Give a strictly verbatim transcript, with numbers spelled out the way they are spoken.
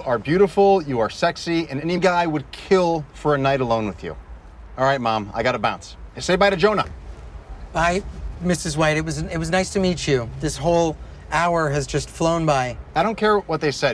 You are beautiful, you are sexy, and any guy would kill for a night alone with you. All right, Mom, I gotta bounce. Say bye to Jonah. Bye, Missus White. It was, it was nice to meet you. This whole hour has just flown by. I don't care what they said.